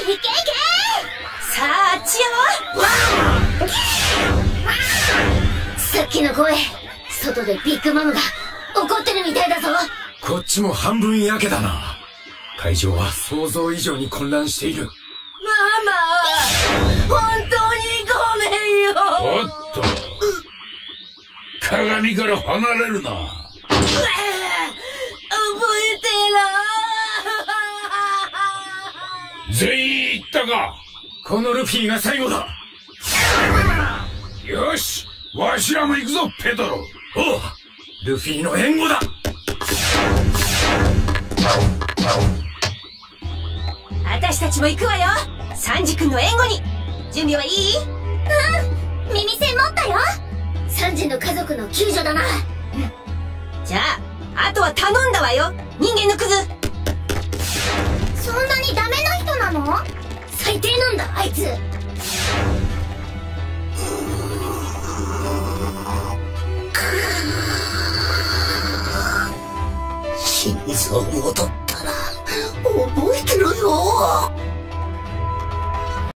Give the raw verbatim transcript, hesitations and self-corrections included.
けいけ。 さあ、あっちよ。 さっきの声、外でビッグマムが怒ってるみたいだぞ。 こっちも半分やけだな。会場は想像以上に混乱している。 ママ、本当にごめんよ。 おっと、鏡から離れるな。 覚えてろ。 全員行ったか。 このルフィが最後だ。 よし、わしらも行くぞ、ペトロ。 おう、ルフィの援護だ。 私たちも行くわよ。サンジ君の援護に。準備はいい？ うん、耳栓持ったよ。サンジの家族の救助だな。 じゃあ、あとは頼んだわよ。人間のクズ。 そんなにダメな人なの？最低なんだ、あいつ。 心臓戻ったら覚えてろよ。